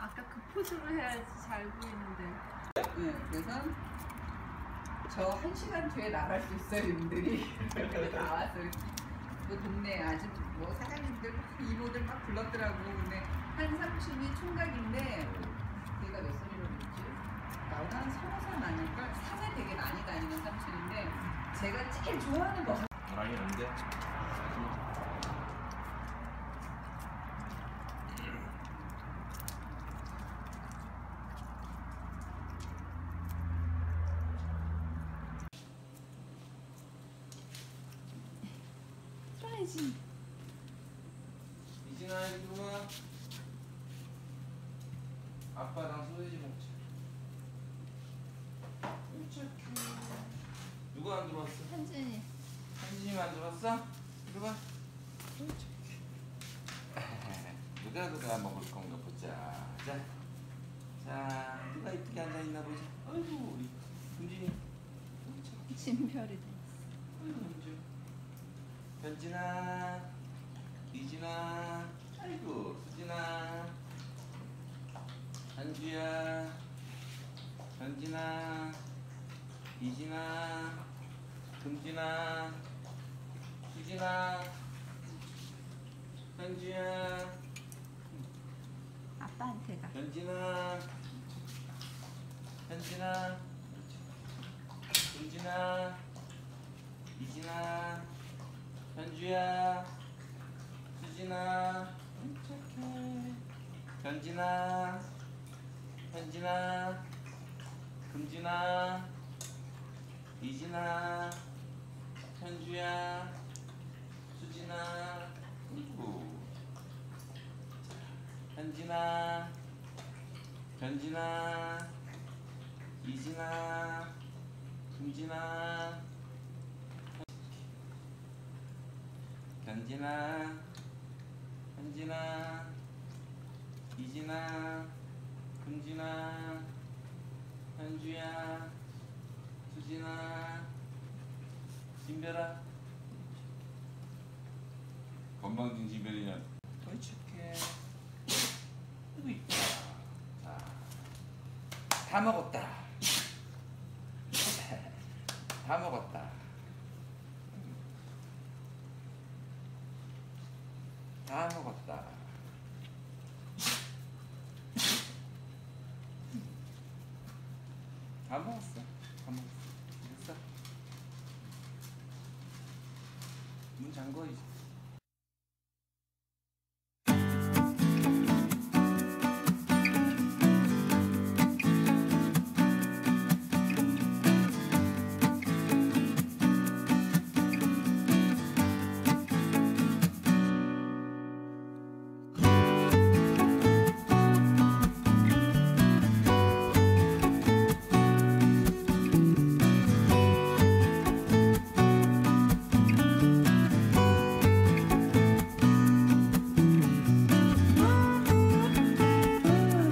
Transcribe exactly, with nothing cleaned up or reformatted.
아까 그 포즈로 해야지 잘 보이는데. 네, 그래서 저 한 시간 뒤에 나갈 수 있어요, 님들이. 나와서 그 동네 아주 뭐 사장님들 막 이모들 막 불렀더라고. 근데 한 삼촌이 총각인데 걔가 몇 살이라고 그랬지? 나보다 한 서너 살 많을걸? 산에 되게 많이 다니는 삼촌인데 제가 제일 좋아하는 거. 아니 안돼. 써야지. 이진아 이리 와. 아빠랑 소세지 먹자. 깜짝이야. 누가 안 들어왔어? 현진이. 현진이만 들어왔어? 이리 와. 누가 누가 먹을 건가 보자. 자, 자 누가 이쁘게 앉아 있나 보자. 아이고 우리 현진이. 진별이 돼. 아이고 현진. 현진아, 이진아, 아이고 수진아, 한주야, 현진아, 이진아, 금진아, 수진아, 현주야, 아빠한테 가. 현진아, 현진아, 금진아, 이진아, 현주야, 수진아, 착해. 현진아, 현진아, 금진아, 이진아, 현주야, 수진아, 아이고. 현진아, 현진아, 이진아, 금진아, 현진아, 현진아, 이진아, 금진아, 현주야, 수진아, 진별아. 건방진 진별이냐? 어이 착해. 아이고 이쁘다. 자, 다 먹었다. 다 먹었다. 다 먹었다. 다 먹었어. 다 먹었어. 됐어. 문 잠궈 이제.